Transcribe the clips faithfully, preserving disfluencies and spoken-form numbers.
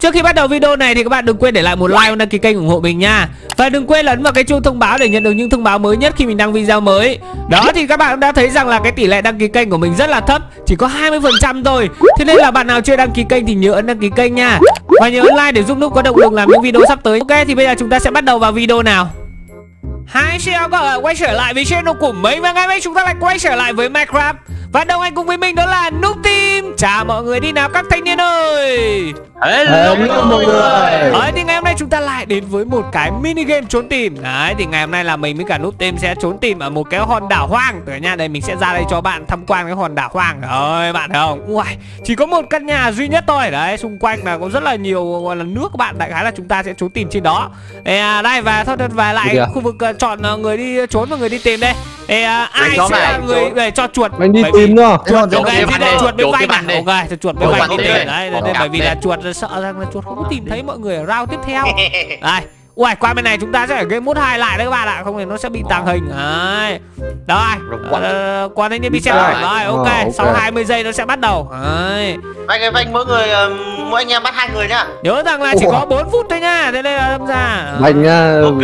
Trước khi bắt đầu video này thì các bạn đừng quên để lại một like và đăng ký kênh ủng hộ mình nha. Và đừng quên ấn vào cái chuông thông báo để nhận được những thông báo mới nhất khi mình đăng video mới. Đó thì các bạn cũng đã thấy rằng là cái tỷ lệ đăng ký kênh của mình rất là thấp, chỉ có hai mươi phần trăm thôi. Thế nên là bạn nào chưa đăng ký kênh thì nhớ ấn đăng ký kênh nha. Và nhớ ấn like để giúp Núp có động lực làm những video sắp tới. Ok, thì bây giờ chúng ta sẽ bắt đầu vào video nào. Hi, xin chào các bạn quay trở lại với channel của mình. Và ngày hôm nay chúng ta lại quay trở lại với Minecraft. Và đồng hành cùng với mình đó là Núp Team. Chào mọi người đi nào các thanh niên ơi. Hello mọi người. Đấy, thì ngày hôm nay chúng ta lại đến với một cái mini game trốn tìm. Đấy, thì ngày hôm nay là mình với cả Núp Team sẽ trốn tìm ở một cái hòn đảo hoang. Từ nha, đây mình sẽ ra đây cho bạn tham quan cái hòn đảo hoang. Rồi bạn thấy không? Ui, chỉ có một căn nhà duy nhất thôi. Đấy, xung quanh là có rất là nhiều gọi là nước các bạn. Đại khái là chúng ta sẽ trốn tìm trên đó. Đây, à, đây và thôi và lại khu vực uh, chọn uh, người đi trốn và người đi tìm đây. Đây, uh, ai sẽ là người để cho chuột. Mình đi tìm nữa. Chuột chuột bên vách này. Ok, chuột bên vách đi tìm. Đấy, bởi vì là chuột sợ rằng là chuột không có tìm thấy mọi người ở round tiếp theo. Đây. Ui, qua bên này chúng ta sẽ phải game mode hai lại đấy các bạn ạ, không thì nó sẽ bị tàng hình. Đấy. Rồi. Uh, qua đây như đi xem rồi. Rồi, ok. Sau hai mươi giây nó sẽ bắt đầu. Đấy. Vanh ơi, Vanh mỗi người mỗi anh em bắt hai người nhá. Nhớ rằng là chỉ có bốn phút thôi nha. Thế đây là đâm ra. Vanh nha. Ok.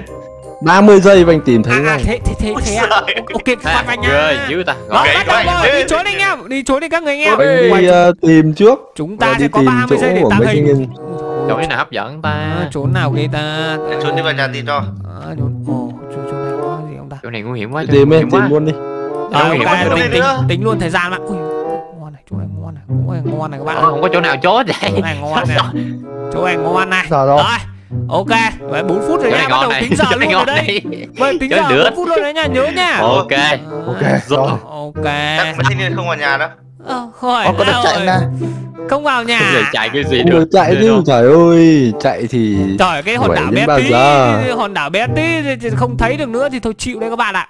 ba mươi giây Vanh tìm thấy. À, thế thế thế thế à. Ok, bắt Vanh nha. Rồi, giữ ta. Rồi, bắt đầu rồi. Đi trốn anh em. Đi trốn đi các người anh em. Vanh đi tìm trước. Chúng ta sẽ có ba mươi giây để tàng hình. Chỗ nào hấp dẫn ta? À, trốn nào ghê ta? Trốn đi vào nhà tìm cho. À, trốn. Ồ, chỗ, chỗ này có gì không ta? Chỗ này nguy hiểm quá. Tìm em tìm luôn đi. À, okay, tính, tính, tính luôn thời gian mà. Ui, ngon này, chỗ này ngon này, chỗ này ngon này các bạn. Không, không có chỗ nào chốt vậy. Chỗ này ngon này. Chỗ này ngon này. Rồi. Rồi. Ok, vậy bốn phút rồi nha, bắt đầu tính giờ luôn rồi đấy. Vậy tính giờ bốn phút luôn đấy nha, nhớ nha. Ok. Ok. Rồi. Ok. Chắc mấy thanh niên không vào nhà đâu. Ờ, khỏi. Có đất chạy nè. Không vào nhà. Không chạy cái gì được. được. Chạy chứ, trời ơi, chạy thì trời, cái hòn đảo bé tí, hòn đảo bé tí không thấy được nữa thì thôi chịu đây các bạn ạ.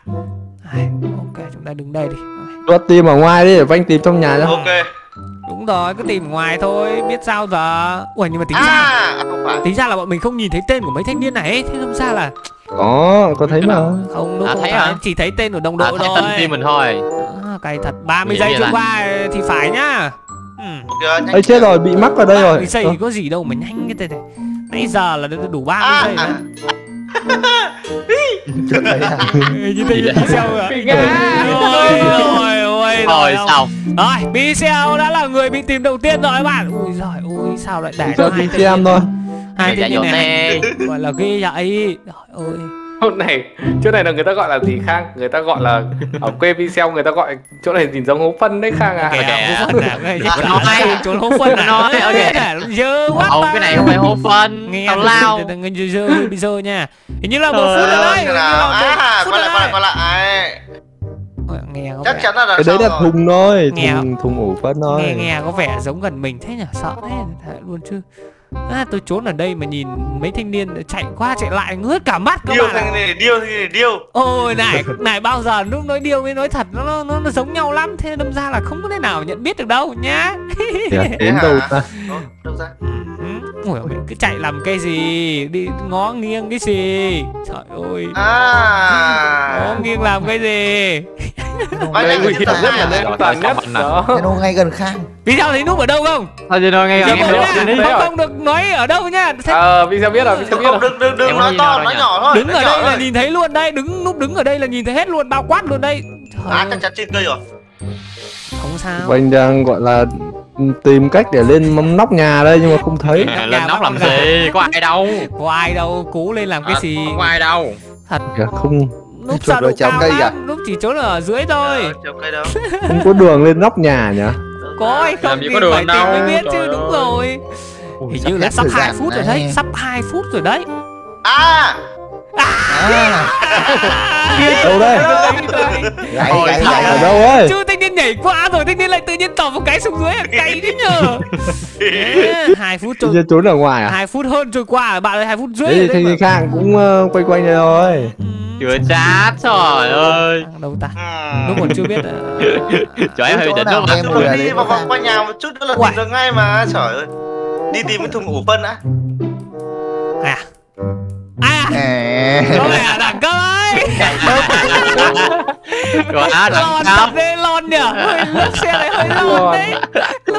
Ok, chúng ta đứng đây đi. Cho tìm ở ngoài đi, để Vanh tìm trong nhà nhá. Ok. Đúng rồi, cứ tìm ngoài thôi, biết sao giờ. Ui, nhưng mà tính à, ra không phải. tính ra là bọn mình không nhìn thấy tên của mấy thanh niên này ấy. Thế làm sao là có, có thấy mà. Không, nó à, không thấy phải, hả? chỉ thấy tên của đồng đội à, thôi. Tên team mình thôi. À, cày thật, ba mươi giây trôi qua thì phải nhá. Ừ. Ê, chết rồi, bị mắc vào đây rồi. ba mươi giây thì có gì đâu mà nhanh cái tên này. Nãy giờ là đủ ba mươi giây nữa. Chưa thấy à? Như thế như sao rồi. Ôi ôi ôi. Rồi xong. Rồi, Pixel đã là người bị tìm đầu tiên rồi các bạn. Ui giời ơi, sao lại để cho hai tên thôi. Hai tên như này. Gọi là ghê vậy. Trời ơi. Chỗ này, chỗ này là người ta gọi là gì Khang? Người ta gọi là ở quê Pixel người ta gọi chỗ này nhìn giống hố phân đấy Khang à. Trốn hố phân nói. Dơ quá. Không, cái này không phải hố phân. Nghe tào lao. Người dơ bị dơ nha. Hình như là một phút rồi đấy. À, qua lại qua lại qua lại. Nghe có chắc vẻ... chắn là cái đấy là thùng thôi, nghe... thùng thùng ủ phân thôi. Nghe nghe có vẻ giống gần mình thế nhỉ, sợ thế luôn chứ. À, tôi trốn ở đây mà nhìn mấy thanh niên chạy qua chạy lại ngước cả mắt các điêu bạn. Điêu này điêu thì điêu. Ôi này, này bao giờ lúc nói điêu với nói thật nó nó, nó giống nhau lắm, thế đâm ra là không có thể nào nhận biết được đâu nhá. Đến đâu ta? Đâu ra? Ủa mình cứ chạy làm cái gì, đi ngó nghiêng cái gì. Trời ơi. À. Ngó nghiêng làm cái gì. Đây nguy hiểm rất là an toàn nhất đó. Nó ngay gần Khang. Vì sao thấy Núp ở đâu không? Thôi thì nói ngay gần em không, không được nói ở đâu nhá. Ờ, Pixel biết rồi, Pixel biết rồi. Đừng đừng đừng nói to, nói nhỏ thôi. Đứng ở đây là nhìn thấy luôn đây, đứng Núp đứng ở đây là nhìn thấy hết luôn, bao quát luôn đây. À, chắc chắn trên cây rồi. Không sao. Vanh đang gọi là tìm cách để lên mâm nóc nhà đây nhưng mà không thấy. Lên nóc làm gì, có ai đâu. Có ai đâu, cố lên làm cái gì. Không ai đâu. Thật. Không. Núp sợ độ cao lắm, Núp chỉ trốn ở dưới thôi. Không có đường lên nóc nhà nhỉ? Có hay không thì phải tìm mới biết chứ, đúng rồi. Hình như là sắp hai phút rồi đấy, sắp hai phút rồi đấy. À. Đâu đây? Ở đâu ấy? Chứ thanh niên nhảy qua rồi, thanh niên lại tự nhiên tỏ một cái xuống dưới, cay đấy nhờ. Hai phút trôi. Trốn ở ngoài à? Hai phút hơn trôi qua, bạn ơi, hai phút rưỡi. Thế thì thanh niên Khang cũng quay quanh đây rồi. Chưa chát, trời ơi. Đâu ta? Lúc còn chưa biết. Trời ơi, hơi đỉnh luôn. Đi vào vòng qua nhà một chút nữa là tìm được ngay mà, trời ơi. Đi tìm cái thùng ủ phân đã. À. À. Có vẻ đẳng cấp ấy. Quá đẳng cấp. Lon đấy, lon nhỉ. Hơi lướt xe này hơi lon đấy. Lúc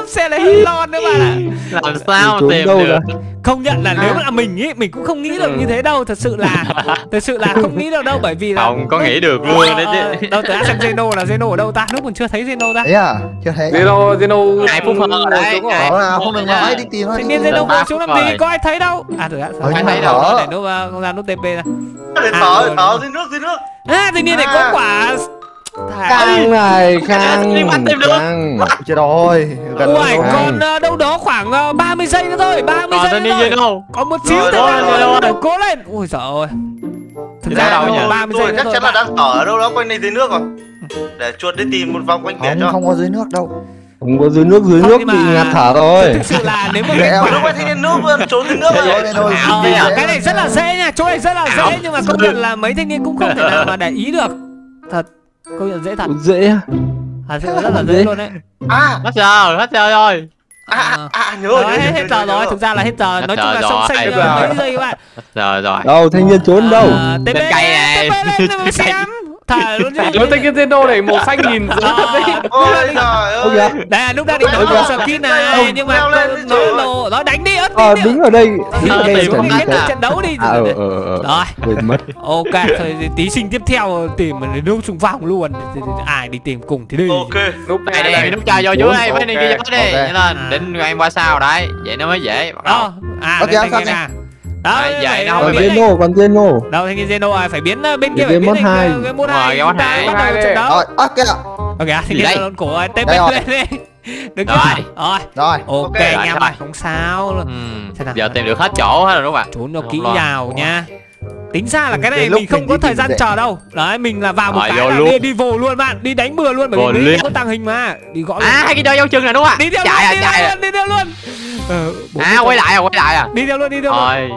xe này hơi lon nữa bạn ạ. Làm sao mà Trốn tìm đâu được? ra? Không nhận là nếu là mình ý, mình cũng không nghĩ được như thế đâu, thật sự là thật sự là không nghĩ được đâu, bởi vì là Không có nghĩ được luôn đấy Ờ, chứ. đâu từ đã xem Zeno là Zeno ở đâu ta, lúc còn chưa thấy Zeno ta. Đấy à, chưa thấy. Zeno Zeno Hai phút hơn rồi đấy. đúng rồi. Có nào không được nói đi tìm nó. Thanh đi niên tìm Zeno nó. ngồi xuống làm gì, có ai thấy đâu. À từ đã Ờ, nhưng mà thấy đâu. có. để nút uh, không ra nút tê pê ra. Để À, thở rồi. thở dưới nước dưới nước. À thanh niên này có quả thả. Khang này, Khang, Đi bắt tìm được. Khang. Chết rồi. Gần Uầy, rồi. còn uh, đâu đó khoảng uh, ba mươi giây nữa thôi, ba mươi Còn giây tên nữa đi thôi. đâu? Có một xíu Rồi, thôi rồi, bạn rồi, ơi, rồi. bắt đầu cố lên. Ui giời ơi. Thực Đi ra đâu nhỉ? là ba mươi giây Tôi nữa chắc thôi. chắn là bạn. đang thở ở đâu đó quanh đây dưới nước rồi. Để chuột đi tìm một vòng quanh biển Không, cho. không có dưới nước đâu. Không có dưới nước, dưới Không, nước nhưng bị mà- ngạt thở rồi. Thực sự là nếu mà Mẹ cái ơi. quả Lúc ấy thanh niên núp luôn trốn dưới nước Rồi, rồi. đây thôi. Ờ, Dễ cái này rất là dễ nha, chỗ này rất là dễ, nhưng mà công nhận là mấy thanh niên cũng không thể nào mà để ý được. Thật, công nhận dễ thật. Dễ à? Thật sự rất là dễ luôn đấy. À, Hết giờ, hết giờ rồi. à, à, à, nhớ Rồi, rồi. hết, hết giờ rồi, thực ra là hết giờ. Hết Nói chung giờ là rồi, sông xanh hết uh, giờ. mấy giây các bạn. Hết giờ rồi. Đâu, thanh niên trốn đâu? Ờ, tê pê Lên cây này. tê pê lên rồi xem. Thả luôn chứ. Nó tên cái Zeno này màu xanh nhìn rất Ờ, đấy. Ôi trời Ôi ơi. kìa. đây là lúc đang định Ôi nói kìa. skin này, nhưng mà Leo lên đi, nó trời ơi. lồ, nó đánh đi ớt Ờ, đi. đứng ở đây. Đứng ở Ờ, đây tìm còn một gì Kết cách thế? thúc trận đấu đi. À, ờ, ờ, ờ. Rồi. Quên mất. Ok, thôi tí sinh tiếp theo tìm mình nước xung phong luôn. Ai đi tìm cùng thì đi. Ok. Núp Đây này đây, đây. nút chơi vô dưới đây, mấy đi Ok, kia đi. ok. Nhanh lên, định em qua sau đấy. Vậy nó mới dễ. Bắt đầu. Đó, à, Ok, đây thanh xong niên à. Đó, Đấy, vậy phải- nó phải Còn biến này. Zeno, còn Zeno. Đâu thanh niên Zeno à, phải biến uh, bên kia Cái phải biến game thành mode uh, game mode Rồi, hai. game mode Chúng ta hai. bắt đầu Hai trận đây. đấu. Rồi, à kìa. Ok, thanh Gì niên đây? lên cổ tê pê Đây rồi. lên đi. Được Rồi. chưa? Rồi. Rồi. Ok Ok, anh rồi, em rồi. ơi, không sao. Ừm, Xem nào. Giờ tìm được hết chỗ hết rồi đúng không ạ? Trốn cho Không kỹ lo. vào nha. Tính ra là cái này Đến lúc mình không mình có đi thời tìm gian dậy. chờ đâu. Đấy, mình là vào một Rồi, cái vô là luôn. đi đi vồ luôn bạn, đi đánh bừa luôn bởi Vồ vì mình liền. có tàng hình mà. Đi gõ luôn. À, hai cái đôi dấu chân này đúng không ạ? Đi theo Chạy à, luôn, đi chạy theo à. luôn, đi theo luôn. Ờ, bốn À, mươi quay giây. lại à, quay lại à. Đi theo luôn, đi theo luôn. Rồi.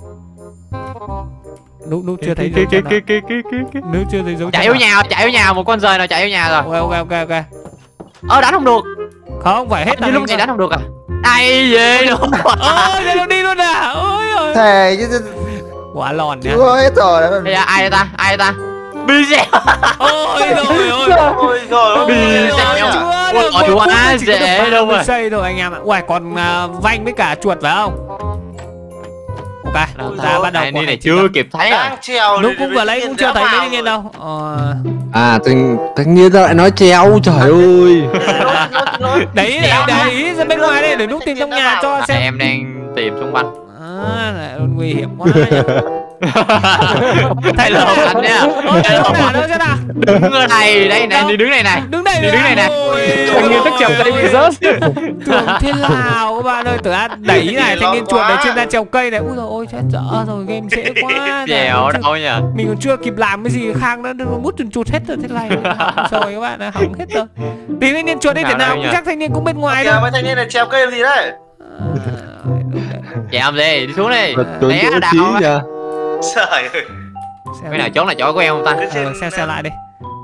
Núp núp chưa thấy Kì, dấu kì, chân kì, nào. kì, kì, kì, kì. Núp chưa thấy dấu chân Chạy vô nào. nhà, chạy vô nhà, một con rời nào chạy vô nhà rồi. Ok ok ok ok. Ờ, đánh không được. Không phải hết Như tàng lúc hình này rồi. đánh không được à. Ai về luôn. Ơ, đây nó đi luôn à. Ôi ơi. Thề chứ Quá lòn nha. chưa hết rồi. Đây là ai đây ta? Ai đây ta? Bize. Ôi rồi ôi. Ôi trời ơi. Bị Ôi, sao? chưa Ôi, được, ôi, một phút quá thôi, chỉ có được dễ ba mươi đâu mà. giây thôi anh em ạ. Uầy, còn uh, vanh với cả chuột phải không? Ok, ta bắt đầu Ai cuộc đi này hành trình chưa đó. kịp thấy à. Đang trèo. Lúc thì- cũng thì vừa lấy tự cũng nhiên chưa đéo thấy mấy vào thanh niên rồi. đâu. Ờ, À, thanh, thanh niên ra lại nói treo, trời ơi. Nói, nói, nói. đấy để để ý ra bên ngoài đây để lúc tìm trong nhà cho À, xem. em đang tìm xung quanh. À, này, nguy hiểm quá nhỉ. Thấy lộn anh nha. Ôi, đâu nào đâu chứ nào. Đứng ở đây, đây này, đi đứng này này. Đứng đây Đi đứng này nè. Thanh niên tức chèo cây bị rớt. Tưởng thế nào các bạn ơi, tưởng ăn đẩy này thanh niên Lo chuột quá. ở trên ra trèo cây này. Ui dồi ôi chết dở rồi, game dễ quá. Dẻo đâu nhỉ. Mình còn chưa kịp làm cái gì, Khang đã mút chuột chuột hết rồi, thế này hỏng rồi các bạn ơi, hỏng hết rồi. Tìm thanh niên chuột đi, Nào thế nào đâu cũng nhỉ? chắc thanh niên cũng bên ngoài Kìa, đâu. mấy thanh niên này trèo cây làm gì đấy? Dạ làm gì, đi xuống đi. Vật trốn Né chỗ đào trí á. kìa. Trời ơi. Cái nào trốn là chỗ của em không ta? Cứ trên- Ờ, xem xem lại đi.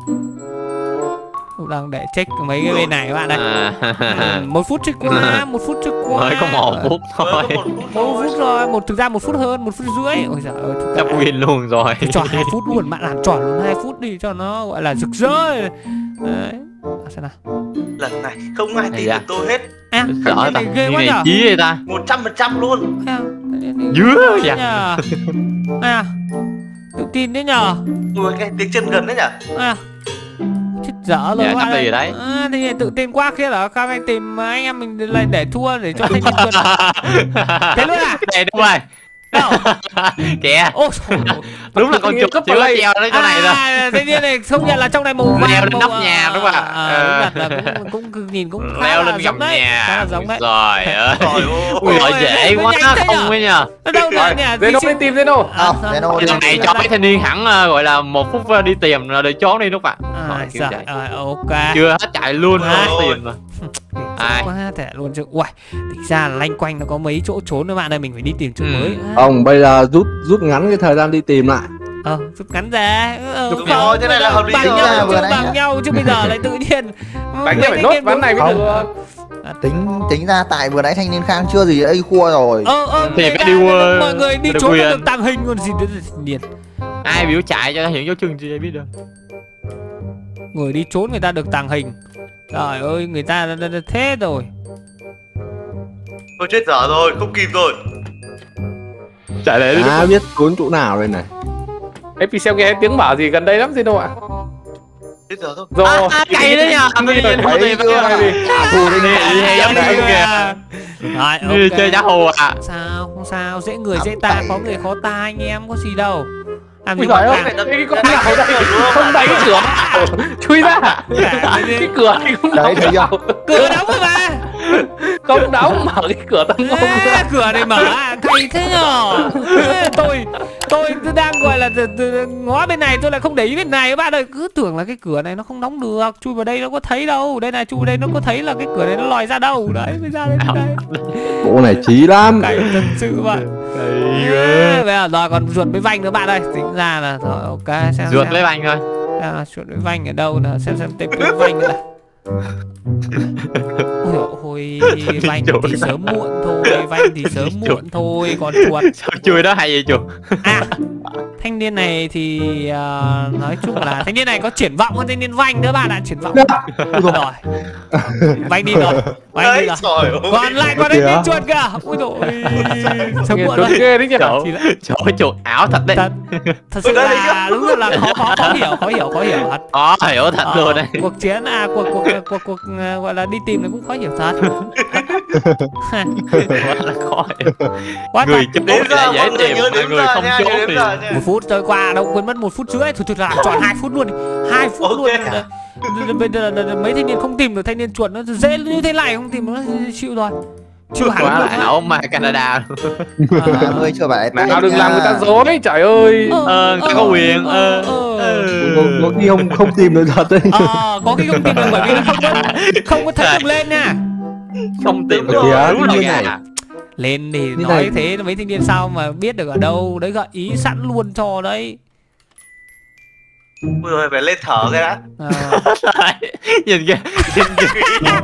Lúc đang để check mấy cái bên này các bạn đây. À, Ừ, một phút trôi qua, một phút trôi qua. mới có một phút Mới thôi. có một phút Một thôi. phút rồi, một thực ra một phút hơn, một phút rưỡi. Ôi giời ơi, thực ra Sắp win luôn rồi. thì tròn hai phút luôn, bạn làm tròn luôn hai phút đi cho nó gọi là rực rỡ. Đấy. À, xem nào. Lần này không ai Ây tin da. được tôi hết. À, Sợ cái ta. này ghê Như quá này nhở. chí vậy ta. một trăm phần trăm luôn. À, Dứa thế vậy. nhờ. À, tự tin đấy nhờ. Ui, cái tiếng chân gần đấy nhỉ? À, chết dở rồi Dạ, các sắp bạn đi ơi. rồi đấy. À, thì tự tin quá kia là Khang anh tìm anh em mình lại để thua để cho thanh niên vượt. Thế luôn à? Đây đúng rồi. Đâu? Kìa. Ô, trời ơi. Đúng là con chuột Cấp chưa vào có đây. treo đến chỗ này rồi. À, thanh niên này không nhận là trong này màu vàng. Leo lên màu, nóc ờ, nhà đúng không ạ? ờ, đúng thật là cũng, cũng nhìn cũng khá Leo là lên giống gầm đấy. Khá nhà. là giống đấy. Trời ơi. Trời ơi. Ui Ôi, giời dễ nó quá nhanh thế không nhở? ấy nhờ. Ở đâu Rồi, rồi nè? Zeno đi tìm Zeno. À, sao? Zeno đi. Lần này cho mấy thanh niên hẳn ờ, gọi là một phút ờ, đi tìm rồi để trốn đi lúc ạ. À, Rồi, kiểu giời vậy. ơi, ok. Chưa hết chạy luôn Ôi hết ôi. tiền rồi. Ai? Quá thể luôn chứ. Uầy, thực ra là lanh quanh nó có mấy chỗ trốn các bạn ơi, mình phải đi tìm chỗ Ừ. mới. À, Không, bây giờ rút rút ngắn cái thời gian đi tìm lại. Ờ, rút ngắn ra. Ờ, Đúng không, rồi, thế này là hợp lý bằng rồi. nhau Vừa chứ nãy bằng nhá. nhau chứ bây giờ lại tự nhiên. Bánh Mấy này phải thanh nốt niên ván này mới muốn- được. Tính tính ra tại vừa nãy thanh niên Khang chưa gì ấy khua rồi. Ờ ờ Thì người phải ta- đi qua- mọi người đi được trốn là quyền. được tàng hình còn gì nữa điền. Ai biểu chạy cho hiện dấu chân gì biết được. Người đi trốn người ta được tàng hình. Trời ơi, người ta đã, đã, đã thế rồi. Tôi chết dở rồi, không kịp rồi. Chạy đấy đi. À biết trốn chỗ nào đây này. Ê Pixel nghe tiếng bảo gì gần đây lắm Zeno ạ. Chết dở thôi. Rồi. À, à, cày đấy nhờ. Tự nhiên Thấy thì chưa? Trả thù đi Đi giống như kìa. Rồi, Như ok. chơi giá hồ à. Sao, không sao, dễ người dễ ta, khó người khó ta anh em, có gì đâu. Làm Ui gì giời mà ơi, cả. cái con nào đây không đẩy cái cửa vào. Chui ra. Cái cửa này không Đấy thấy chưa? Cửa đóng rồi mà. Không đóng, mở cái cửa tầng một À, ra. cửa này mở à, cày thế nhở. Ê, tôi tôi đang gọi là từ- từ- ngó bên này, tôi lại không để ý bên này các bạn ơi, cứ tưởng là cái cửa này nó không đóng được, chui vào đây nó có thấy đâu, đây này chui vào đây nó có thấy là cái cửa này nó lòi ra đâu, đấy mới ra đây đây. Bộ này trí lắm. Cày thật sự bạn. À, bây giờ rồi còn ruột với vanh nữa bạn ơi, tính ra là rồi ok xem Ruột xem. lấy banh thôi. À, chuột với vanh ở đâu nào, xem xem tép với vanh nữa. Ôi dồi ôi, vanh thì sớm muộn thôi, vanh thì sớm muộn thôi, còn chuột. Sao chui đó hay vậy chuột? À, thanh niên này thì uh, nói chung là thanh niên này có triển vọng hơn thanh niên vanh nữa bạn ạ, triển vọng. Ôi rồi, vanh đi rồi, vanh đi Đấy, rồi. trời ơi. Còn lại còn thanh niên chuột kìa. Ôi dồi ôi, sớm Nghe muộn tuấn rồi. ghê đấy nhỉ. Trời Chỉ là trời ơi, chuột ảo thật đấy. thật, thật sự là đúng là khó khó khó hiểu, khó hiểu, khó hiểu thật. Khó hiểu thật Ờ, luôn đấy. cuộc chiến à cuộc cuộc cuộc cuộc uh, gọi là đi tìm nó cũng khó hiểu thật. Quá là khó hiểu. Quá Người thật. chụp Đến là giờ dễ mọi người tìm, nhớ mọi đến người giờ không nha, chốt nhớ đến thì giờ nha. Một phút trôi qua đâu quên mất một phút rưỡi, thôi thôi làm tròn hai phút luôn đi, hai phút Ok. luôn. Bây giờ là mấy thanh niên không tìm được thanh niên chuột nó dễ như thế này, không tìm nó chịu rồi, chịu hẳn quá luôn là á. ảo mà Canada. ba mươi chưa phải Nào Tết đừng làm người ta nha. dối, trời ơi. Ờ, người ta có quyền, ờ, ờ. Có, có khi không không tìm được thật đấy. Ờ, có khi không tìm được bởi vì nó không có không có thấy được lên nha. Không tìm được. Đúng rồi, Đúng là như gà. này. Lên thì Như nói này. thế mấy thanh niên sao mà biết được ở đâu, đấy gợi ý sẵn luôn cho đấy. Ui rồi phải lên thở cái đã. À. Nhìn kìa, nhìn kìa.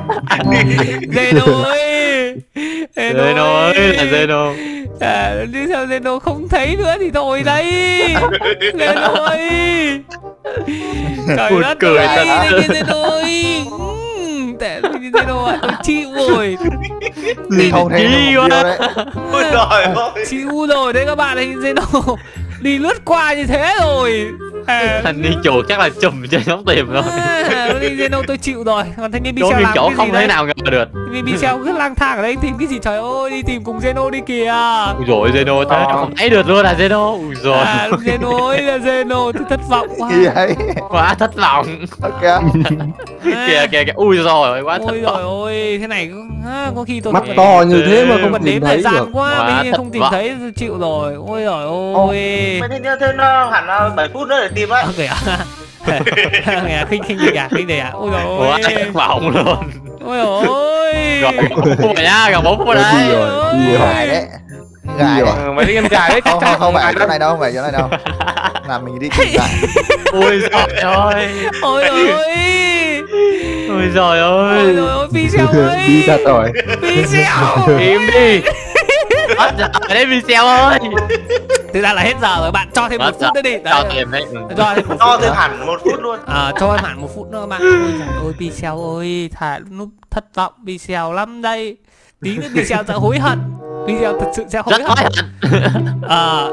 Zeno ơi, Zeno ơi là Zeno. À, đi sao Zeno không thấy nữa thì thôi đấy. Zeno ơi, trời Buồn đất cười ơi, thật. đây kia Zeno ơi. Ừm, Tệ Zeno ạ, tôi chịu rồi. Không thấy Chi nó quá. tiêu đấy. Ui trời ơi. Chịu rồi đấy các bạn ấy, Zeno đi lướt qua như thế rồi. À, Thanh niên chuột chắc là chùm cho nhóm tìm rồi. à, đi Zeno tôi chịu rồi. Còn thanh niên Trốn Michel những làm chỗ cái không gì thể đấy? nào ngờ được. Thanh niên Michel cứ lang thang ở đây tìm cái gì, trời ơi, đi tìm cùng Zeno đi kìa. Ui dồi Zeno thế Ờ. không thấy được luôn là Zeno. Ui dồi. À, Zeno ơi là Zeno, tôi thất vọng quá. Gì ấy? Quá thất vọng. Ok. Kìa kìa kìa. Ui rồi quá thất Ôi vọng. rồi ôi, thế này à, có khi tôi Mắt phải- to như thế mà không không còn tìm đếm thấy thời gian được. quá, Quá mình thất không tìm vọng. thấy tôi chịu rồi. Ôi rồi ôi. Mấy thanh niên thêm nó hẳn là bảy phút nữa để tìm ấy. Ok ạ. Nghe khinh khinh gì à, khinh gì à. Ôi rồi Quá ôi. thất vọng luôn. Ôi ôi. Rồi bốn phút rồi nha, gần bốn phút rồi Đi đấy. rồi, đi rồi. Gài đấy. Gài đấy. Ờ, mấy em gài đấy chắc Không chắn không không phải gài chỗ đâu. này đâu, không phải chỗ này đâu. Làm mình đi tìm lại. Ui trời ơi. Ôi rồi ôi. Ui trời Ôi ơi. rồi ôi, Michel ơi. Đi thật rồi. Michel. Im đi. Hết giờ đấy Michel ơi. Thực ra là hết giờ rồi, bạn cho thêm một Hết phút nữa đi. giờ. Cho Đấy. thêm đấy. Cho thêm một Cho phút thêm nữa. hẳn một phút luôn. À, cho em hẳn một phút nữa bạn. Ôi trời ơi, Michel ơi, thà lúc thất vọng Michel lắm đây. Tí nữa Michel sẽ hối hận. Michel thật sự sẽ hối Rất hận. hối hận. Ờ.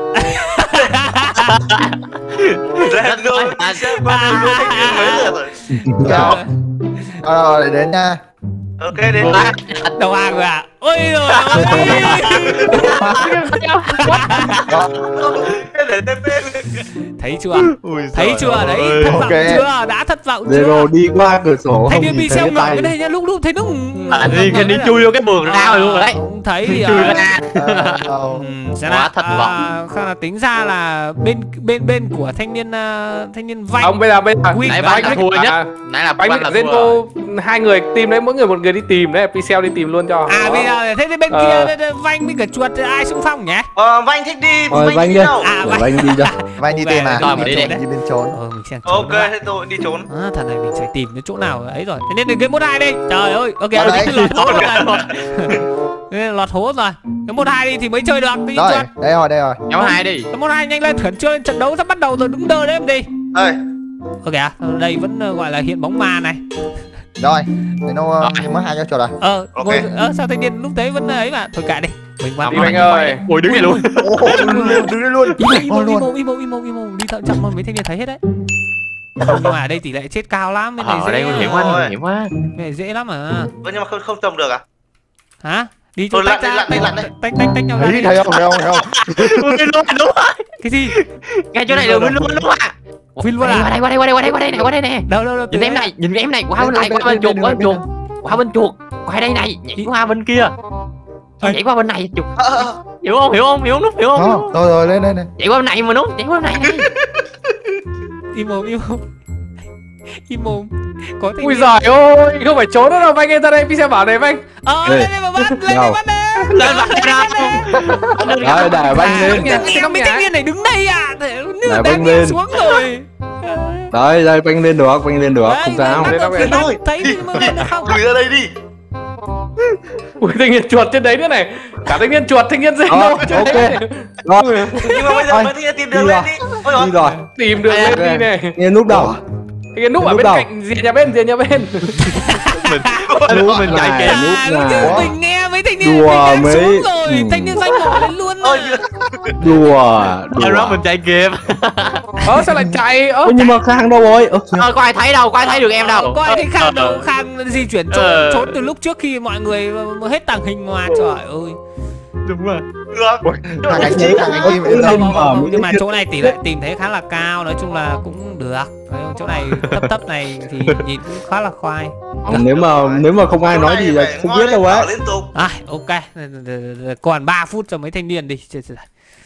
Zeno đi xem qua đây với thanh niên mấy lượt rồi. Rồi. Rồi rồi, đến nha. Ok đến Ủa? đây. Đầu hàng rồi à? Ôi rồi ôi. Để tê pê. Thấy chưa? Ui Thấy giời chưa đấy? ơi. Thất vọng Ok. chưa? Đã thất vọng chưa? Zero đi qua cửa sổ Thanh không niên nhìn Michel thấy ngậm tay. cái này nhá, lúc lúc thấy nó À thì cái đi chui vô cái bường rau luôn rồi đấy. Không thấy thì Chui à, ra. Ờ, ừm, sẽ Quá là thất à, khá là tính ra là bên bên bên của thanh niên à, thanh niên Vanh. Không, bây giờ bây giờ Win. Nãy Banh bạn là thua nhất. Nãy là Bánh bạn là với thua. Zeno hai người tìm đấy, mỗi người một người đi tìm đấy, Pixel đi tìm luôn cho. À bây giờ thế thì bên Ờ. kia đây- đây, Vanh với cả chuột thì ai xung phong nhỉ? Ờ, Vanh thích đi, Rồi Vanh Vanh thích đi. đi đâu? À, Để Vanh đi cho. Vay đi Ok, tìm à? rồi, mình đi đi. Đi bên trốn. Ờ mình xem trốn Ok, các bạn. thế tôi đi trốn. À, thằng này mình phải tìm cái chỗ nào ấy rồi. Thế nên đến cái một hai đi. Trời ơi, ok Ở rồi, đây. lọt hố rồi. Nên lọt hố rồi. Cái một hai đi thì mới chơi được. Tí Rồi, chuột. đây rồi, đây rồi. Nhóm hai đi. Cái một hai nhanh lên, khẩn trương, trận đấu sắp bắt đầu rồi, đứng đơ đấy em đi. Đây, Ok à, đây vẫn ờ, gọi là hiện bóng ma này. Rồi, thế nó mất hai cho chuột rồi. Ờ, Ok. ngồi, ờ sao thanh niên lúc đấy vẫn ấy mà. Thôi kệ đi. Mình vào Đi Banh ơi. Ui đứng đây luôn. Đứng đây luôn. Im im im im im im im đi thận chậm mà mấy thanh niên thấy hết đấy. Nhưng mà ở đây tỷ lệ chết cao lắm, bên này Ở dễ. đây nguy hiểm quá, nguy hiểm quá. Bên này dễ lắm mà. Ơ, nhưng mà không không trồng được à? Hả? Đi chỗ Thôi, tách lặn đi, ra, lặn đi, lặn đi. tách tách tách nhau ra Thấy đi. thấy không, thấy không, thấy không? Ui luôn đúng rồi. Cái gì? Ngay chỗ này được win luôn đúng à. Win luôn à? Qua đây, qua đây, qua đây, qua đây, qua đây này, qua đây nè. Đâu đâu đâu. Nhìn em này, nhìn em này, qua bên này, qua bên chuột, qua bên chuột. Qua bên chuột. Qua đây này, nhảy qua bên kia. Nhảy qua bên này chuột. Ờ, ờ, Hiểu không? Hiểu không? Hiểu không? Nút hiểu không? Đó, rồi rồi lên đây này. Nhảy qua bên này mà nút, nhảy qua bên này. Im mồm im mồm. Im mồm. Có thanh Ui niên. giời ơi, không phải trốn nữa đâu Banh ơi, ra đây video bảo này Banh. Ờ, Ê, lên đây mà bắt, lên đây đâu? bắt đây. Lên vào đâu? Đấy, để Banh lên. Nhà- Mấy mấy thanh niên này đứng đây à? Thế Để đang Banh đi lên. xuống rồi. Đấy, đây Banh lên được, Banh lên được, Đấy, không sao. bắt Lên đầu đâu, phía lên Bắc đâu? thấy đi mà được không? lùi ra đây đi. Ui thanh niên chuột trên đấy nữa này. Cả thanh niên chuột, thanh niên dê Ờ, nô trên ok. đấy này. Rồi, Nhưng mà bây giờ Ôi, mới thấy tìm đường đi lên rồi. đi. Ôi giời. đi rồi. Tìm đường lên đi này. Nghe núp đâu? Cái núp ở Núp bên đâu? cạnh rìa nhà bên, rìa nhà bên. Núp mình này, chạy kìa. núp À, lúc này. trước mình nghe mấy thanh niên Đùa mình đang mấy- xuống rồi, Ừ. thanh niên xanh mò lên luôn. Ôi, À. Đùa, Em đó đùa. mình chạy kịp. Ơ sao lại chạy? Ơ Ơ, nhưng mà Khang đâu rồi? Ơ, Ờ, có ai thấy đâu, có ai thấy được em đâu. Có ai thấy Khang đâu? Ờ. Khang di chuyển trốn, Ờ. trốn từ lúc trước khi mọi người hết tàng hình mà. Trời ơi. Đúng rồi. được. Thằng anh kia, thằng anh kia Ôi, yên tâm. Không, không, không, mở nhưng mà mấy chỗ này tỷ lệ tìm thấy khá là cao, nói chung là cũng được. Đấy, chỗ này thấp thấp này thì nhìn cũng khá là khoai. nếu mà nếu mà không ai nói gì là Phải không ngoi biết lên đâu bảo á. liên tục. À, ok. Còn ba phút cho mấy thanh niên đi. Chết rồi.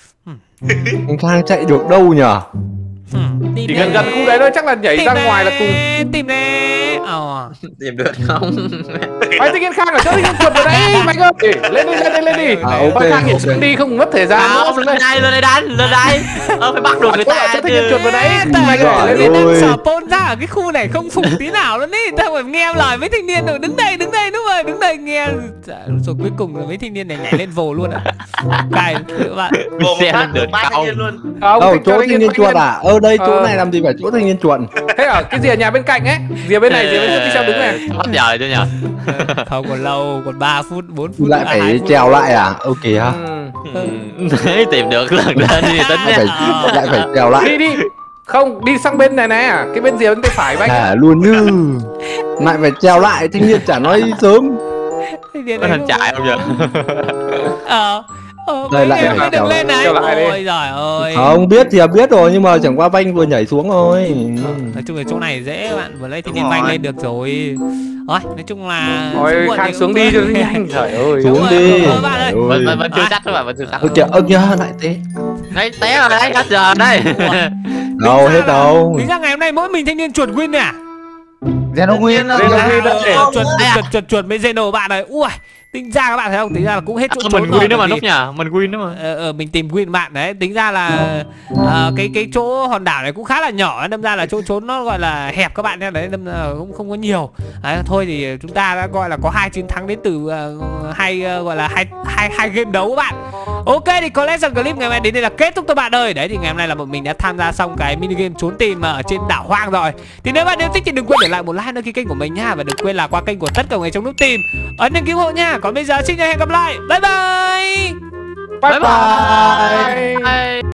Khang chạy được đâu nhở? Hmm, tìm Chỉ nè. gần gần khu đấy thôi, chắc là nhảy Tìm ra nè, ngoài là cùng. tìm nè. Ờ. Tìm được không? Ôi thanh niên Khang ở chỗ thanh niên chuột ở đấy, Banh ơi. Lên đi, lên đi, lên đi. À, ok, Ôi Khang nhảy ok. xuống đi, không mất thời gian nữa. Không, lên đây, lên đây đánh, lên đây. Ờ, phải bắt được người Chỗ ở ta chỗ thanh niên chứ. chuột vào đấy. Tại Banh người ơi, lên thanh đi. niên đang ơi. sở pôn ra ở cái khu này không phục tí nào luôn ý. Tao phải nghe lời mấy thanh niên rồi, đứng đây, đứng đây, đúng rồi, đứng đây nghe. Dạ, rồi cuối cùng là mấy thanh niên này nhảy lên vồ luôn à. Cài các bạn. Bộ Xe một phát lên được được ba thanh cao. niên luôn. Không, Đâu, cho chỗ thanh thanh niên chuột à? Ơ đây chỗ Ờ. này làm gì phải chỗ thanh niên chuột? Thế ở cái rìa nhà bên cạnh ấy, rìa bên này, rìa bên phía sau đứng này. Bắt giờ chứ nhờ. Không còn lâu, còn ba phút, bốn phút. Lại à, hai phải phút trèo nữa. lại à? Ok ha. Ừ. Thế tìm được lần lên thì tính Lại nha. phải lại phải trèo lại. Đi đi. Không, đi sang bên này nè, cái bên rìa bên tay phải Banh. À luôn như lại phải trèo lại, thanh niên chả nói sớm. Thanh niên Có này thành không- chạy không giờ? Ờ. Ờ, Đây, mấy lại em phải mới trèo được lên này. trèo lại đi. Ôi giời ơi. Không biết thì là biết rồi nhưng mà chẳng qua Banh vừa nhảy xuống thôi. Nói chung là chỗ này dễ bạn, vừa lấy thanh Đúng niên vanh rồi. lên được rồi. Thôi, nói chung là Thôi muộn Khang thì xuống cũng đi cho thôi. nhanh. Trời ơi. Xuống rồi, đi. đúng rồi, bạn ơi. Ôi. Vẫn vẫn vẫn chưa chắc các bạn, vẫn chưa chắc. Ơ kìa, ơ kìa, lại thế. Đấy, té rồi đấy, hết giờ đấy. Đâu hết đâu. Tính ra ngày hôm nay mỗi mình thanh niên chuột win nè. Zeno Win. Zeno Win Ờ, đây. ờ, chuột Đây à? chuột chuột chuột với Zeno bạn ơi. Ui, tính ra các bạn thấy không? Tính ra là cũng hết chỗ Ờ, trốn mình rồi, win đó mà bởi nút vì- nhờ, mình win đó mà. Ờ, ờ, mình tìm win bạn đấy. Tính ra là ờ, cái cái chỗ hòn đảo này cũng khá là nhỏ, đâm ra là chỗ trốn nó gọi là hẹp các bạn nhé. Đấy, đâm ra là cũng không có nhiều. Đấy, thôi thì chúng ta đã gọi là có hai chiến thắng đến từ ờ, hai ờ, gọi là hai hai hai game đấu các bạn. Ok thì có lẽ rằng clip ngày hôm nay đến đây là kết thúc các bạn ơi. Đấy thì ngày hôm nay là bọn mình đã tham gia xong cái mini game trốn tìm ở trên đảo hoang rồi. Thì nếu bạn yêu thích thì đừng quên để lại một like đăng ký kênh của mình nha, và đừng quên là qua kênh của tất cả người trong nút tìm ấn đăng ký ủng hộ nha. Còn bây giờ xin chào, hẹn gặp lại. Bye bye. Bye bye. Bye.